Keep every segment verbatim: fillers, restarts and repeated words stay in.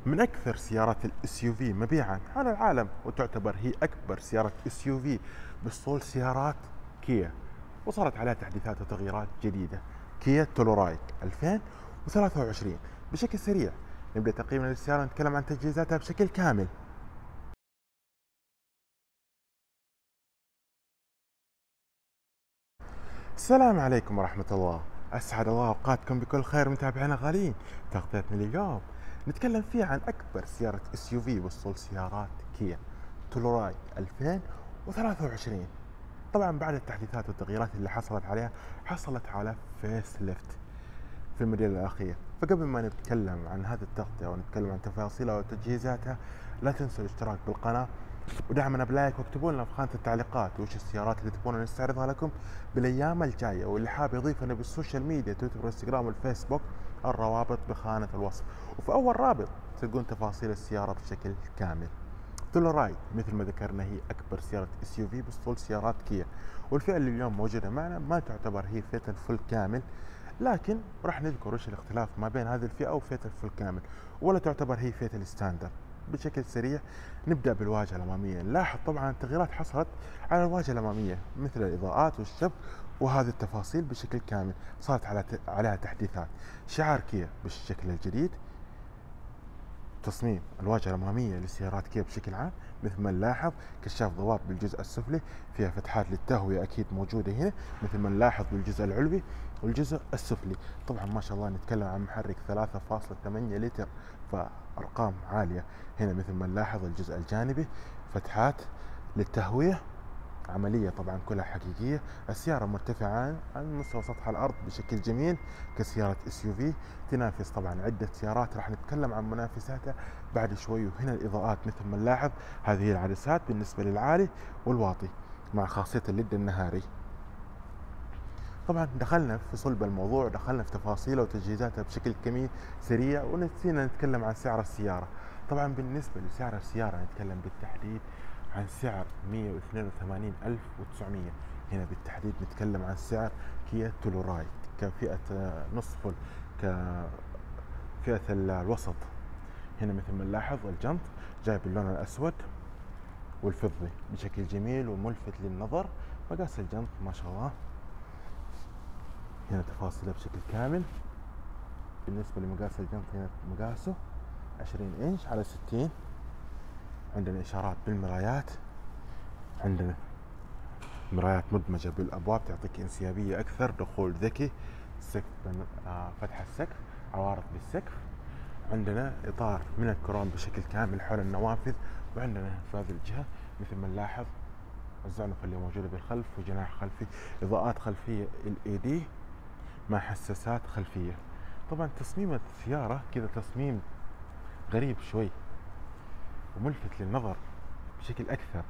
من أكثر سيارات الاس يو في مبيعا على العالم، وتعتبر هي أكبر سيارة اس يو في باسطول سيارات كيا، وصارت عليها تحديثات وتغييرات جديدة. كيا تولورايد ألفين وثلاثة وعشرين. بشكل سريع نبدأ تقييمنا للسيارة، نتكلم عن تجهيزاتها بشكل كامل. السلام عليكم ورحمة الله، أسعد الله أوقاتكم بكل خير متابعينا الغاليين. تغطيتنا لليوم نتكلم فيها عن أكبر سيارة اس يو في وسط سيارات كيا، تولورايد ألفين وثلاثة وعشرين. طبعا بعد التحديثات والتغييرات اللي حصلت عليها، حصلت على فيس ليفت في الموديل الأخير. فقبل ما نتكلم عن هذه التغطية ونتكلم عن تفاصيلها وتجهيزاتها، لا تنسوا الاشتراك بالقناة ودعمنا بلايك، واكتبوا لنا في خانة التعليقات وش السيارات اللي تبون نستعرضها لكم بالايام الجاية. واللي حاب يضيفنا بالسوشيال ميديا، تويتر والانستغرام والفيسبوك، الروابط بخانة الوصف. وفي اول رابط تلقون تفاصيل السيارة بشكل كامل. تولورايد مثل ما ذكرنا هي اكبر سيارة اس يو في باسطول سيارات كيا، والفئة اللي اليوم موجودة معنا ما تعتبر هي فئة الفل كامل، لكن راح نذكر وش الاختلاف ما بين هذه الفئة وفئة الفل كامل، ولا تعتبر هي فئة الستاندر. بشكل سريع نبدأ بالواجهة الأمامية. نلاحظ طبعا التغييرات حصلت على الواجهة الأمامية، مثل الإضاءات والشبك وهذه التفاصيل بشكل كامل صارت على عليها تحديثات. شعار كيا بالشكل الجديد. تصميم الواجهة الأمامية لسيارات كيا بشكل عام مثل ما نلاحظ، كشاف ضباب بالجزء السفلي، فيها فتحات للتهوية أكيد موجودة هنا مثل ما نلاحظ بالجزء العلوي والجزء السفلي. طبعا ما شاء الله نتكلم عن محرك ثلاثة فاصلة ثمانية لتر، فأرقام عالية. هنا مثل ما نلاحظ الجزء الجانبي فتحات للتهوية عملية، طبعا كلها حقيقية. السيارة مرتفعة عن مستوى سطح الأرض بشكل جميل كسيارة اس يو في. تنافس طبعا عدة سيارات، راح نتكلم عن منافساتها بعد شوي. وهنا الإضاءات مثل ما نلاحظ، هذه العدسات بالنسبة للعالي والواطي مع خاصية الليد النهاري. طبعا دخلنا في صلب الموضوع، دخلنا في تفاصيله وتجهيزاتها بشكل كمي سريع، ونسينا نتكلم عن سعر السيارة. طبعا بالنسبة لسعر السيارة نتكلم بالتحديد عن سعر مئة واثنين وثمانين ألف وتسعمئة. هنا بالتحديد نتكلم عن سعر كيا تولورايد كفئة نصف فل، كفئة الوسط. هنا مثل ما نلاحظ الجنط جاي باللون الأسود والفضي بشكل جميل وملفت للنظر. مقاس الجنط ما شاء الله، هنا تفاصيله بشكل كامل. بالنسبة لمقاس الجنط، هنا مقاسه عشرين إنش على ستين. عندنا إشارات بالمرايات، عندنا مرايات مدمجة بالأبواب تعطيك انسيابية أكثر، دخول ذكي، سقف آه فتح السقف، عوارض بالسقف. عندنا إطار من الكروم بشكل كامل حول النوافذ. وعندنا في هذه الجهة مثل ما نلاحظ الزعنفة اللي موجودة بالخلف وجناح خلفي، إضاءات خلفية ال إي دي مع حساسات خلفية. طبعا تصميم السيارة كذا تصميم غريب شوي وملفت للنظر بشكل أكثر.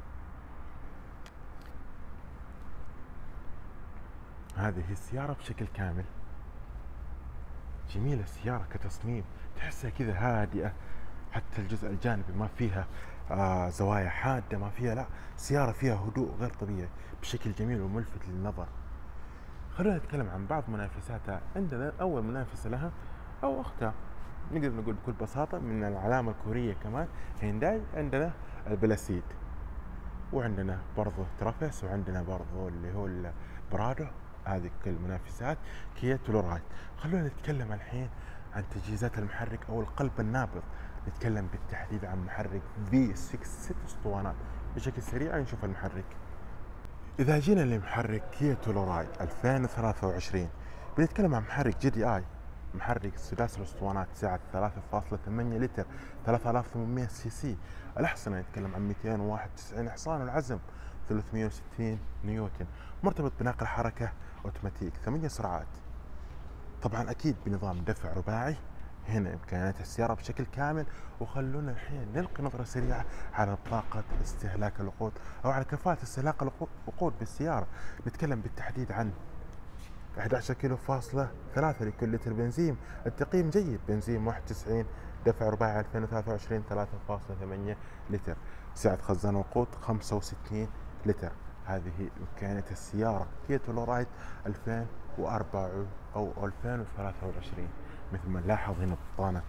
هذه السيارة بشكل كامل جميلة. السيارة كتصميم تحسها كذا هادئة، حتى الجزء الجانبي ما فيها آه زوايا حادة، ما فيها، لا، سيارة فيها هدوء غير طبيعي بشكل جميل وملفت للنظر. خلونا نتكلم عن بعض منافساتها. عندنا أول منافسة لها أو أختها نقدر نقول بكل بساطة من العلامة الكورية كمان، هينداي. عندنا البلاسيد، وعندنا برضو ترافيس، وعندنا برضو اللي هو البرادو. هذه كل المنافسات كيا تولورايد. خلونا نتكلم الحين عن تجهيزات المحرك أو القلب النابض. نتكلم بالتحديد عن محرك في ستة ست اسطوانات. بشكل سريع نشوف المحرك. إذا جينا لمحرك كيا تولورايد ألفين وثلاثة وعشرين، بنتكلم عن محرك جي دي آي، محرك سداسي الاسطوانات، سعة ثلاثة فاصلة ثمانية لتر، ثلاثة آلاف وثمانمئة سي سي. الأحصنة نتكلم عن مئتين وواحد وتسعين حصان، والعزم ثلاثمئة وستين نيوتن. مرتبط بنقل حركة أوتوماتيك، ثمانية سرعات. طبعا أكيد بنظام دفع رباعي. هنا إمكانيات السيارة بشكل كامل. وخلونا الحين نلقي نظرة سريعة على بطاقة استهلاك الوقود أو على كفاءة استهلاك الوقود بالسيارة. نتكلم بالتحديد عن أحد عشر كيلو فاصلة ثلاثة لكل لتر بنزين. التقييم جيد، بنزين واحد وتسعين، دفع رباعي ألفين وثلاثة وعشرين ثلاثة فاصلة ثمانية لتر. سعة خزان وقود خمسة وستين لتر. هذه إمكانية السيارة كيا تولورايد ألفين وأربعة أو ألفين وثلاثة وعشرين. مثل ما نلاحظ هنا بطانة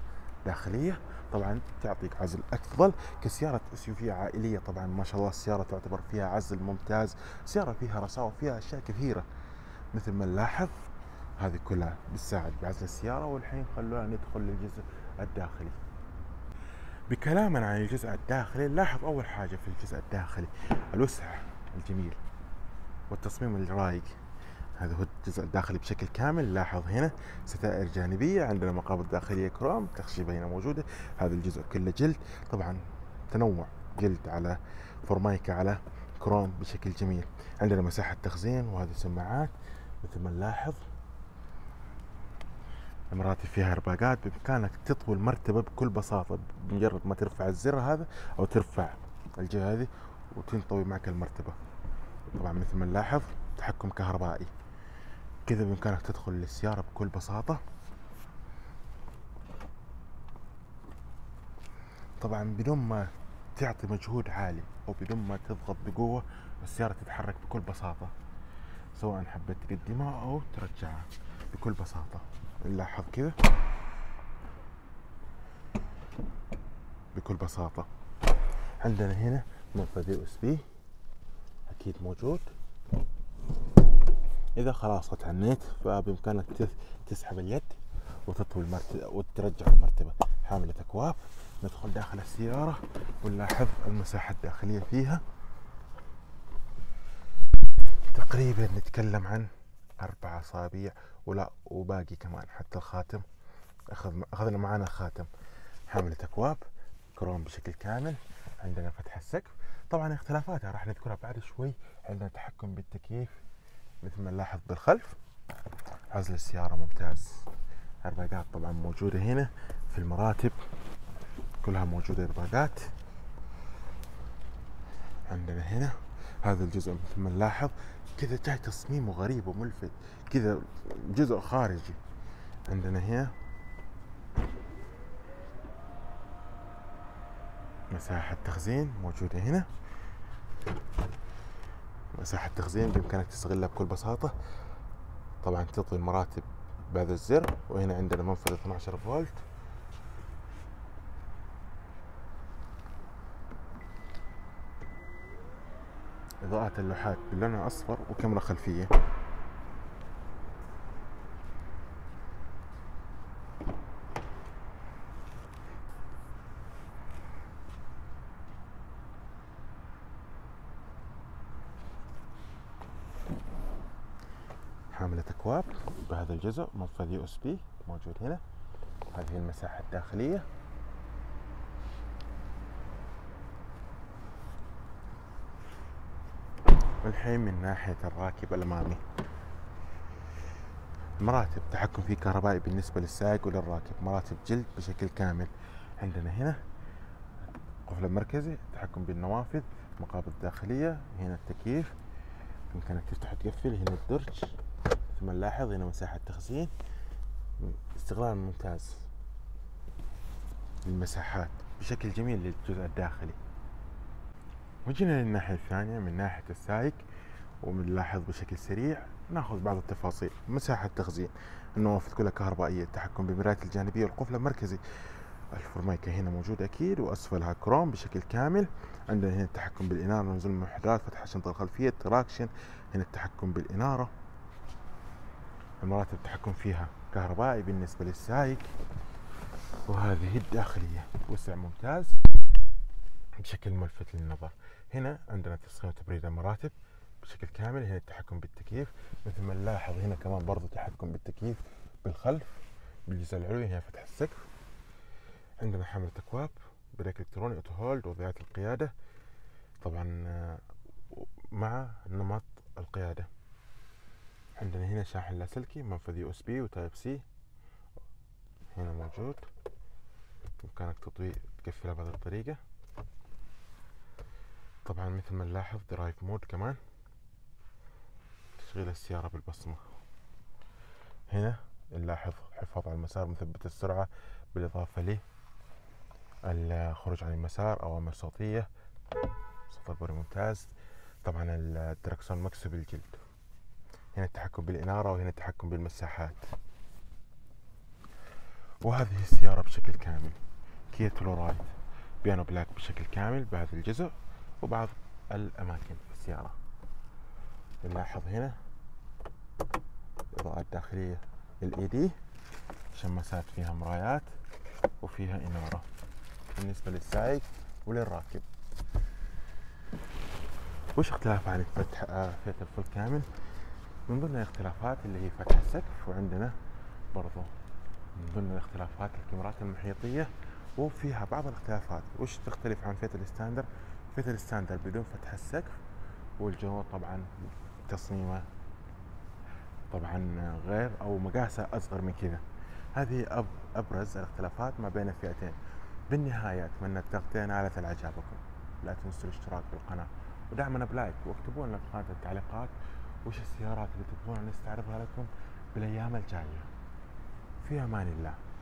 داخلية، طبعا تعطيك عزل أفضل كسيارة اس يو في عائلية. طبعا ما شاء الله السيارة تعتبر فيها عزل ممتاز، سيارة فيها رساوة، فيها أشياء كثيرة مثل ما نلاحظ. هذه كلها بتساعد بعزل السيارة. والحين خلونا ندخل للجزء الداخلي. بكلامنا عن الجزء الداخلي، نلاحظ أول حاجة في الجزء الداخلي الوسع الجميل والتصميم الرايق. هذا هو الجزء الداخلي بشكل كامل. لاحظ هنا ستائر جانبية، عندنا مقابض داخلية كروم، تخشيبة هنا موجودة. هذا الجزء كله جلد، طبعا تنوع جلد على فورمايكا على كروم بشكل جميل. عندنا مساحة تخزين، وهذه سماعات مثل ما نلاحظ. المراتب فيها رباقات، بإمكانك تطوي المرتبة بكل بساطة بمجرد ما ترفع الزر هذا أو ترفع الجهة هذه وتنطوي معك المرتبة. طبعا مثل ما نلاحظ تحكم كهربائي، كذا بإمكانك تدخل للسيارة بكل بساطة. طبعا بدون ما تعطي مجهود عالي أو بدون ما تضغط بقوة، السيارة تتحرك بكل بساطة، سواء حبيت تقدمها أو ترجعها بكل بساطة. نلاحظ كذا بكل بساطة. عندنا هنا منفذ يو اس بي أكيد موجود. إذا خلاص اتعنيت فبإمكانك تسحب اليد وتطوي المرتبة وترجع المرتبة. حاملة أكواف. ندخل داخل السيارة ونلاحظ المساحة الداخلية فيها. تقريبا نتكلم عن أربع أصابع ولا وباقي كمان، حتى الخاتم أخذ أخذنا معنا خاتم. حاملة أكواب كروم بشكل كامل. عندنا فتح السقف، طبعا اختلافاتها راح نذكرها بعد شوي. عندنا تحكم بالتكييف مثل ما نلاحظ بالخلف. عزل السيارة ممتاز. الرباقات طبعا موجودة هنا في المراتب، كلها موجودة رباقات. عندنا هنا هذا الجزء مثل ما نلاحظ كذا جاي تصميمه غريب وملفت، كذا جزء خارجي. عندنا هنا مساحة تخزين موجودة هنا. مساحة تخزين بإمكانك تستغلها بكل بساطة. طبعا تطوي المراتب بهذا الزر. وهنا عندنا منفذ اثني عشر فولت. إضاءة اللوحات باللون الأصفر وكاميرا خلفية. حاملة أكواب بهذا الجزء. منفذ يو اس بي موجود هنا. هذه المساحة الداخلية. والحين من ناحية الراكب الأمامي، مراتب تحكم فيه كهربائي بالنسبة للسائق وللراكب، مراتب جلد بشكل كامل. عندنا هنا قفل مركزي، تحكم بالنوافذ، مقابض داخلية، هنا التكييف بإمكانك تفتح وتقفل. هنا الدرج ثم نلاحظ هنا مساحة تخزين. استغلال ممتاز للمساحات بشكل جميل للجزء الداخلي. وجينا للناحية الثانية من ناحية السائق، وبنلاحظ بشكل سريع ناخذ بعض التفاصيل. مساحة تخزين، النوافذ كلها كهربائية، التحكم بالمرايات الجانبية والقفل المركزي. الفورمايكا هنا موجود أكيد وأسفلها كروم بشكل كامل. عندنا هنا التحكم بالإنارة، نزول المحركات، فتح الشنطة الخلفية، تراكشن. هنا التحكم بالإنارة. المراتب التحكم فيها كهربائي بالنسبة للسائق. وهذه الداخلية وسع ممتاز بشكل ملفت للنظر. هنا عندنا تسخين وتبريد المراتب بشكل كامل. هنا التحكم بالتكييف مثل ما نلاحظ. هنا كمان برضو تحكم بالتكييف بالخلف بالجزء العلوي. هنا فتح السقف. عندنا حاملة أكواب، بريك إلكتروني، أوتو هولد، وضعيات القيادة طبعا مع نمط القيادة. عندنا هنا شاحن لاسلكي، منفذ يو اس بي وتايب سي هنا موجود، بإمكانك تطوي تقفلها بهذه الطريقة. طبعا مثل ما نلاحظ درايف مود كمان، تشغيل السيارة بالبصمة. هنا نلاحظ حفاظ على المسار، مثبت السرعة، بالإضافة ل الخروج عن المسار، أوامر صوتية، صوت البوري ممتاز. طبعا الدركسون مكسب الجلد. هنا التحكم بالإنارة، وهنا التحكم بالمساحات. وهذه السيارة بشكل كامل. كيا تلورايد بيانو بلاك بشكل كامل بهذا الجزء، وبعض الأماكن في السيارة. نلاحظ هنا إضاءات داخلية ال إي دي، شماسات فيها مرايات وفيها إنارة بالنسبة للسائق وللراكب. وش اختلاف عن فتح فيت الفل كامل؟ من ضمن الاختلافات اللي هي فتح السقف، وعندنا برضو من ضمن الاختلافات الكاميرات المحيطية، وفيها بعض الاختلافات. وش تختلف عن فيت الستاندر؟ فيت الستاندر بدون فتح السقف، والجو طبعا تصميمه طبعا غير او مقاسه اصغر من كذا. هذه ابرز الاختلافات ما بين الفئتين. بالنهاية اتمنى التغطية نالت اعجابكم. لا تنسوا الاشتراك بالقناة ودعمنا بلايك، واكتبوا لنا في خانة التعليقات وش السيارات اللي تبغون نستعرضها لكم بالايام الجاية. في امان الله.